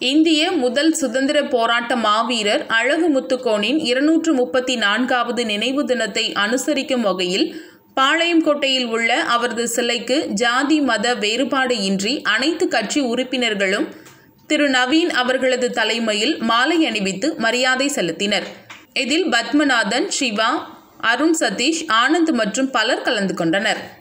இந்திய முதல் சுதந்திர போராட்ட மாவீரர் அழகு முத்துக்கோனின் 234வது நினைவு தினத்தை அனுசரிக்கும் வகையில் பாளையங்கோட்டையில் உள்ள அவரது சிலைக்கு ஜாதி மத வேறுபாடு இன்றி அனைத்து கட்சி உறுப்பினர்களும் திரு நவீன் அவர்களது தலைமையில் மாலை அணிவித்து மரியாதை செலுத்தினர். இதில் பத்மநாதன், சிவா, அருண் சதீஷ், ஆனந்த் மற்றும் பலர் கலந்து கொண்டனர்.